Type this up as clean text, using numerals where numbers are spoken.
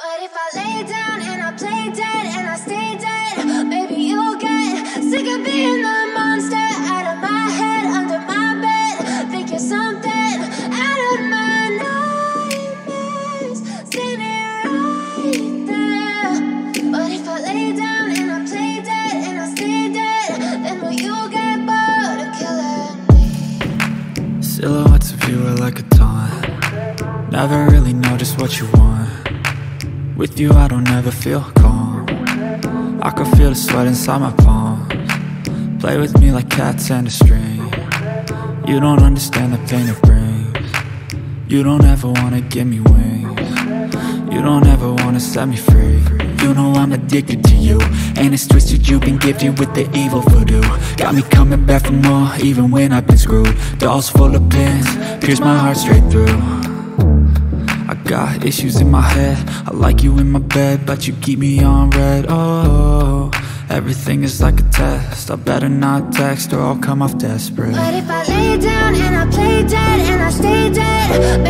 What if I lay down and I play dead and I stay dead? Baby, you'll get sick of being the monster out of my head, under my bed. Think you're something out of my nightmares, standing right there. What if I lay down and I play dead and I stay dead? Then will you get bored of killing me? Silhouettes of you are like a taunt. Never really know just what you want. With you I don't ever feel calm. I can feel the sweat inside my palms. Play with me like cats and a string. You don't understand the pain it brings. You don't ever wanna give me wings. You don't ever wanna set me free. You know I'm addicted to you, and it's twisted, you've been gifted with the evil voodoo. Got me coming back for more, even when I've been screwed. Dolls full of pins, pierce my heart straight through. I got issues in my head, I like you in my bed, but you keep me on red. Oh, everything is like a test. I better not text or I'll come off desperate. What if I lay down and I play dead and I stay dead?